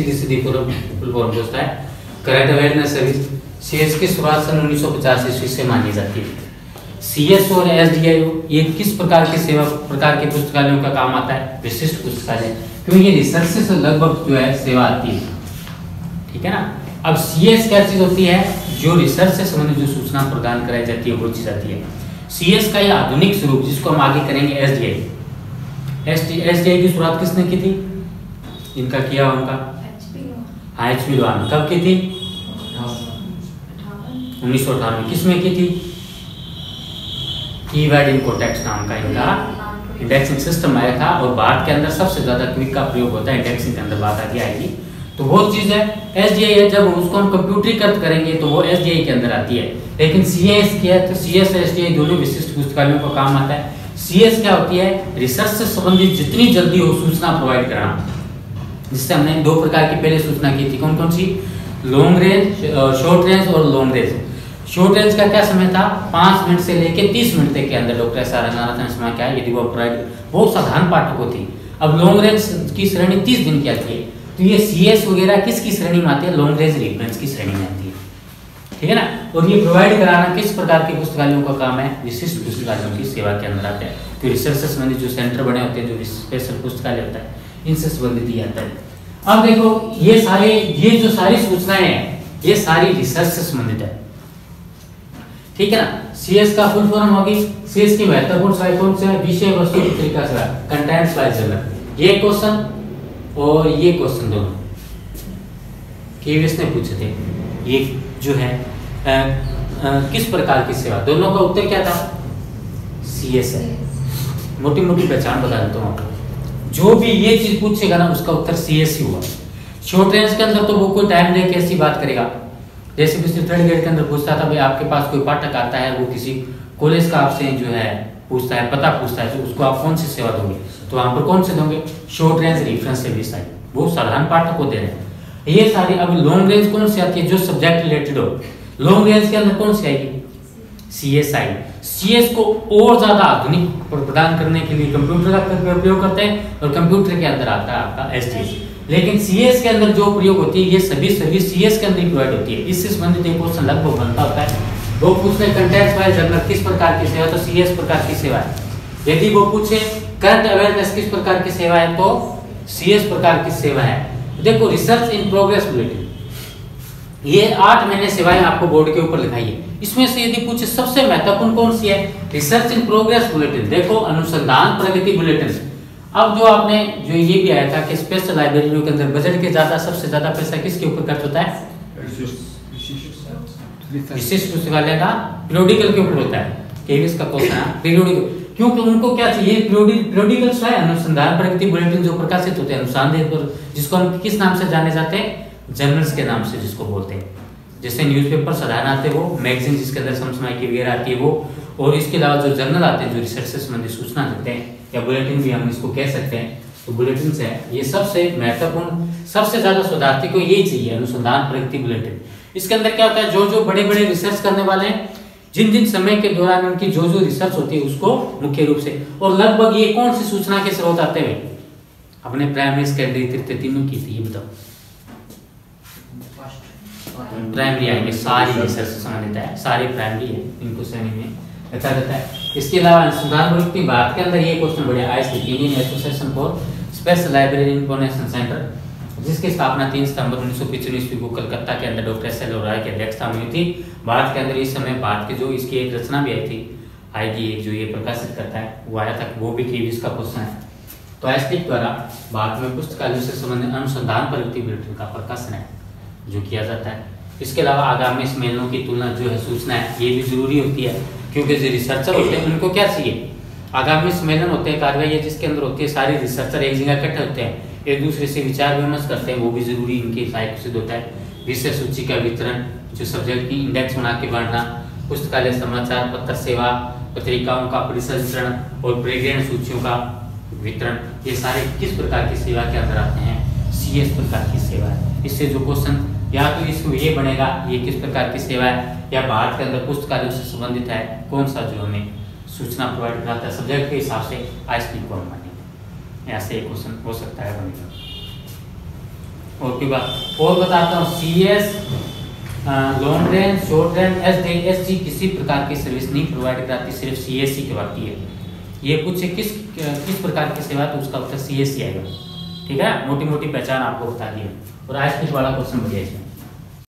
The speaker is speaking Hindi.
सीधी सीधी फुल फॉर्म पूछता है। करंट अवेयरनेस सर्विस सीएस की शुरुआत सन 1950 ईस्वी से मानी जाती है। सीएस और एसडीआईओ ये किस प्रकार की सेवा प्रकार के पुस्तकालयों का काम आता है? विशिष्ट पुस्तकालय, क्योंकि ये रिसर्च से लगभग जो है सेवा आती है, ठीक है ना। अब सीएस क्या चीज होती है? जो रिसर्च से संबंधित जो सूचना प्रदान कराई जाती है वो चीज आती है। सीएस का यह आधुनिक स्वरूप जिसको हम आगे करेंगे एसडीआई। एसडीआई की शुरुआत किसने की थी? इनका किया उनका एचपी लोहान। कब की थी? 1958। किसमें की थी? कीवर्ड इन कॉन्टेक्स्ट नाम का इनका इंडेक्सिंग सिस्टम आया था, और भारत के अंदर सबसे ज्यादा क्विक का प्रयोग होता है इंडेक्सिंग के अंदर, बात आगे आएगी। तो वो चीज है एसडीआई है, जब उसको हम कंप्यूटरीकृत करेंगे तो वो एसडीआई के अंदर आती है। लेकिन सीएस क्या है? तो सीएस और एसडीआई दोनों विशिष्ट पुस्तकालयों का काम आता है। सीएस क्या होती है? रिसर्च से संबंधित जितनी जल्दी हो सूचना प्रोवाइड कराना, जिससे हमने दो प्रकार की पहले सूचना की थी। कौन कौन सी? लॉन्ग रेंज, शॉर्ट रेंज और लॉन्ग रेंज। शॉर्ट रेंज का क्या समय था? 5 मिनट से लेकर 30 मिनट तक के अंदर डॉक्टर एस आर रंगनाथन ने समय क्या है यदि वो प्रोवाइड, वो साधारण पाठकों थी। अब लॉन्ग रेंज की श्रेणी 30 दिन की आती है, तो ये सीएस वगैरह किसकी श्रेणी में आती है? लॉन्ग रेंज रेफरेंस की श्रेणी में आती है, ठीक है ना। और ये प्रोवाइड कराना किस प्रकार के पुस्तकालयों का काम है? विशिष्ट पुस्तकालयों की सेवा के अंदर आता है। तो रिसर्च से संबंधित जो सेंटर बने होते हैं, जो स्पेशल पुस्तकालय होता है, इनसे संबंधित ही आता है। अब देखो ये जो सारी सूचनाएं हैं ये सारी रिसर्च से संबंधित है, ठीक है ना। सीएस का फुल फॉर्म होगी, सीएस की महत्वपूर्ण सेवाएं कौन से है? विषय वस्तु की तरीका से कंटेंट्स बाय जर्नल। ये क्वेश्चन और ये क्वेश्चन दोनों केवीएस ने पूछे थे। ये जो है किस प्रकार की सेवा, दोनों का उत्तर क्या था? सीएस है। मोटी मोटी पहचान बता देता हूँ आपको, जो भी ये चीज पूछेगा ना उसका उत्तर सीएस ही हुआ। शॉर्ट रेंज के अंदर तो वो कोई टाइम लेके ऐसी बात करेगा, जैसे पिछले 3rd ग्रेड के अंदर पूछता था भाई आपके पास कोई पाठक आता है, वो किसी कॉलेज का आपसे जो है पूछता है, पता पूछता है, तो उसको आप कौन सी सेवा दोगे? तो वहां पर कौन से दोगे? शॉर्ट रेंज रेफरेंस सर्विस आई, वो साधारण पाठक को दे रहे हैं। ये सारी अब लॉन्ग रेंज कौन सी आती है? जो सब्जेक्ट रिलेटेड हो। लॉन्ग रेंज के अंदर कौन सी आएगी? सीएस आई। सीएस को और ज्यादा आधुनिक प्रदान करने के लिए कंप्यूटर का प्रयोग करते हैं, और कंप्यूटर के अंदर आता है आपका एसडीएस। लेकिन सीएस के अंदर जो प्रयोग होती है ये सभी सर्विस सीएस के अंदर ही प्रोवाइड होती है। इससे संबंधित एक क्वेश्चन लगभग बनता होता है। वो पूछते हैं कंटेंट्स बाय जर्नल किस प्रकार की सेवा, तो सीएस प्रकार की सेवा है। यदि वो पूछे करंट अवेयरनेस किस प्रकार की सेवा है, तो सीएस प्रकार की सेवा है। देखो रिसर्च इन प्रोग्रेस बुलेटिन, ये 8 महीने सेवाएं आपको बोर्ड के ऊपर लिखाई है। इसमें से यदि पूछे सबसे महत्वपूर्ण कौन सी है? Research in progress bulletin. देखो अनुसंधान प्रगति बुलेटिन। अब जो आपने जो ये भी आया था कि स्पेशल लाइब्रेरियों के अंदर बजट के ज्यादा सबसे ज्यादा पैसा किसके ऊपर खर्च होता है? विशिष्ट पुस्तकालय का पीरियोडिकल के ऊपर होता है। केवीएस का क्वेश्चन है पीरियोडिकल, क्योंकि उनको क्या चाहिए? पीरियोडिकल है अनुसंधान प्रगति बुलेटिन जो प्रकाशित होते हैं अनुसंधान पर, जिसको हम किस नाम से जाने जाते हैं? जर्नल्स के नाम से जिसको बोलते हैं। जैसे न्यूज़पेपर साधारण आते हैं वो, मैगजीन जिसके अंदर समसामयिक वगैरह आती है वो, और इसके अलावा जो जर्नल आते हैं जो रिसर्च से संबंधित सूचना देते हैं, या बुलेटिन भी हम इसको कह सकते हैं। तो बुलेटिन से ये सबसे महत्वपूर्ण, सबसे ज्यादा शोधार्थी को यही चाहिए अनुसंधान प्रगति बुलेटिन। इसके अंदर क्या होता है? जो जो बड़े बड़े रिसर्च करने वाले हैं, जिन जिन समय के दौरान उनकी जो जो रिसर्च होती है उसको मुख्य रूप से, और लगभग ये कौन सी सूचना के स्रोत आते हैं? अपने प्राइमरी सेकेंडरी तृतीय तीनों की थी, ये बताओ। प्राइमरी आएंगे, सारी रिसर्च से संबंधित है, सारी प्राइमरी है, इनको श्रेणी में रखा जाता है। इसके अलावा अनुसंधान प्रगति भारत के अंदर ये क्वेश्चन बढ़िया आया, Indian association for special library information centre, जिसकी स्थापना 3 सितंबर 1995 ईस्वी को कलकत्ता के अंदर डॉक्टर एस एल राय की अध्यक्षता में हुई थी। भारत के अंदर इस समय भारत की जो इसकी एक रचना भी आई थी, आएगी एक जो ये प्रकाशित करता है वो आया था, वो भी केवीएस का क्वेश्चन है। तो एसटीक द्वारा भारत में पुस्तकालयों से संबंधित अनुसंधान प्रगति बुलेटिन का प्रकाशन है जो किया जाता है। इसके अलावा आगामी सम्मेलनों की तुलना जो है सूचना है ये भी जरूरी होती है, क्योंकि जो रिसर्चर होते हैं उनको क्या चाहिए? आगामी सम्मेलन होते हैं, कार्रवाई है जिसके अंदर होती है, सारे रिसर्चर एक जगह इकट्ठे होते हैं, एक दूसरे से विचार विमर्श करते हैं, वो भी जरूरी इनके सहायक सिद्ध होता है। विषय सूची का वितरण, जो सब्जेक्ट की इंडेक्स बना के बांटना, पुस्तकालय समाचार पत्र सेवा, पत्रिकाओं का परिसंचरण और प्रेग्रेंट सूचियों का वितरण, ये सारे किस प्रकार की सेवा के अंदर आते हैं? सीएस प्रकार की सेवा है। इससे जो क्वेश्चन या तो इसको ये बनेगा ये किस प्रकार की सेवा है, या भारत के अंदर पुस्तकालयों से संबंधित है कौन सा जो हमें सूचना प्रोवाइड कराता है, सब्जेक्ट के हिसाब से आईएसपी को हम मानेंगे। ऐसे एक क्वेश्चन हो सकता है बनेगा। और कोई बात और बताता हूँ, CS long range, short range, SG किसी प्रकार की सर्विस नहीं प्रोवाइड कराती, सिर्फ CSC करवाती है। ये पूछे किस प्रकार की सेवा, तो उसका उत्तर CSC आएगा। ठीक है, मोटी मोटी पहचान आपको बता दी है। और आज कुछ बड़ा क्वेश्चन बढ़िया है।